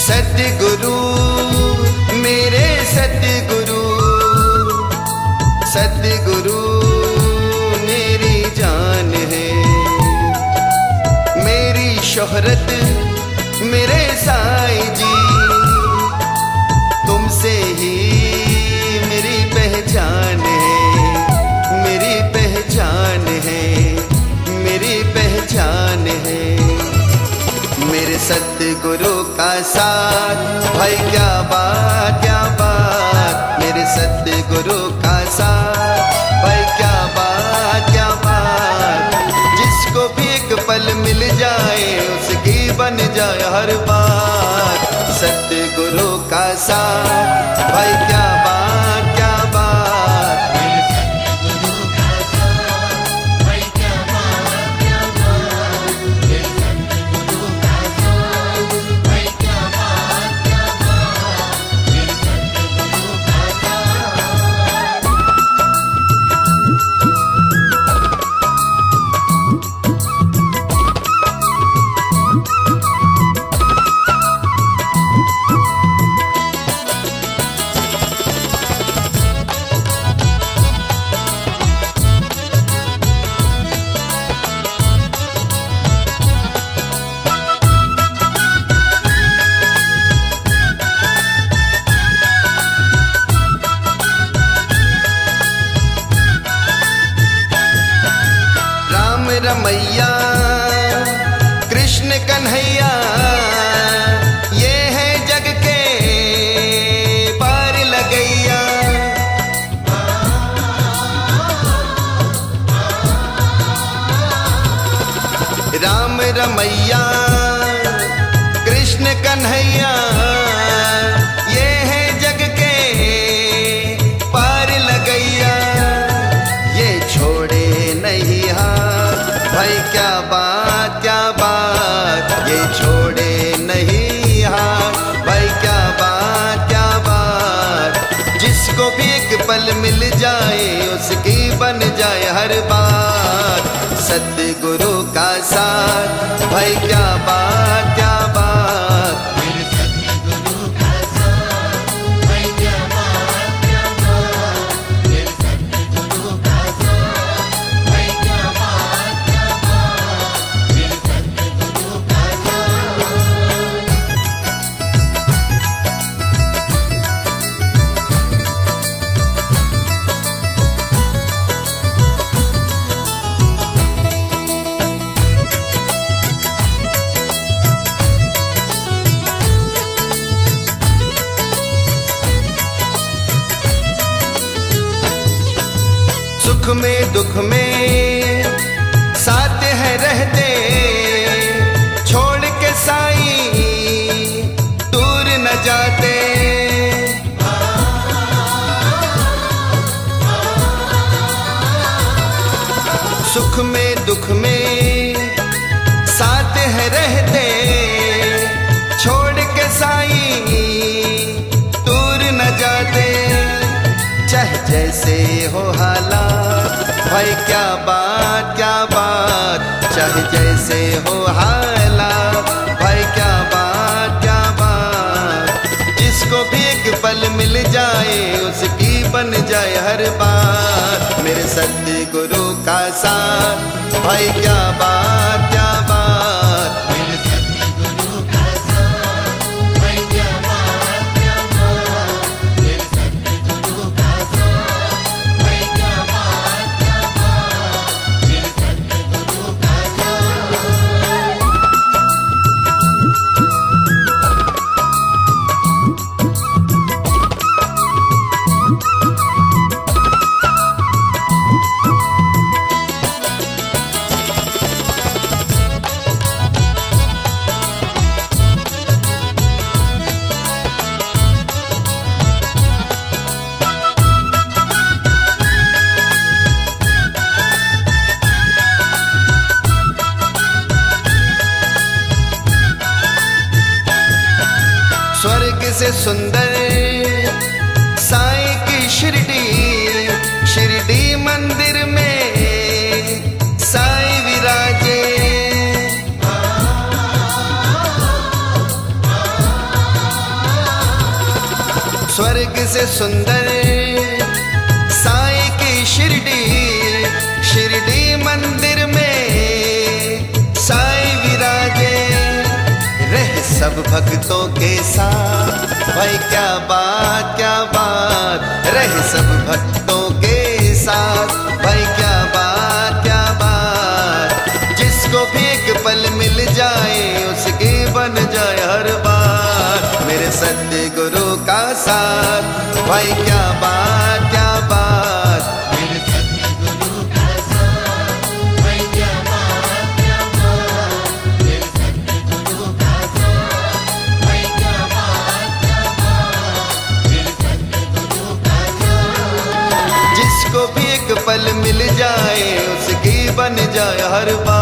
सद्गुरु मेरे सद्गुरु, सद्गुरु मेरी जान है। मेरी शोहरत मेरे साईं जी, तुमसे ही मेरी पहचान है, मेरी पहचान है, मेरी पहचान है। मेरे सद्गुरु का साथ भाई क्या बात क्या बात, मेरे सद्गुरु का साथ भाई क्या बात क्या बात। जिसको भी एक पल मिल जाए उसकी बन जाए हर बात। सद्गुरु का साथ भाई क्या बात क्या बात। रमैया कृष्ण कन्हैया ये है जग के पार लगैया। राम रमैया कृष्ण कन्हैया ये है जग के पार लगैया। ये छोड़े नहीं हाथ भाई क्या बात क्या बात, ये छोड़े नहीं हाथ भाई क्या बात क्या बात। जिसको भी एक पल मिल जाए उसकी बन जाए हर बात। सद्गुरु का साथ भाई क्या बात क्या बात। सुख में दुख में साथ है रहते, छोड़ के साईं दूर न जाते। सुख में दुख में साथ है रहते, छोड़ के साईं दूर न जाते। चाहे जैसे हो हालात भाई क्या बात क्या बात, चाहे जैसे हो हालात भाई क्या बात क्या बात। जिसको भी एक पल मिल जाए उसकी बन जाए हर बात। मेरे सद्गुरु का साथ भाई क्या बात क्या बात। स्वर्ग से सुंदर साईं की शिरडी, शिरडी मंदिर में साईं विराजे। स्वर्ग से सुंदर साईं की शिरडी, शिरडी मंदिर में साईं विराजे, रहे सब भक्तों के साथ। भाई क्या बात क्या बात, रहे सब भक्तों के साथ। भाई क्या बात क्या बात, जिसको भी एक पल मिल जाए उसकी बन जाए हर बार मेरे सत्य गुरु का साथ। भाई क्या बात क्या बात, मेरे सत्य गुरु का साथ। भाई क्या बात क्या बात, मेरे सत्य गुरु का साथ। भाई क्या बात क्या बात, मेरे सत्य गुरु का साथ। जिसको भी एक पल मिल जाए उसकी बन जाए हर बार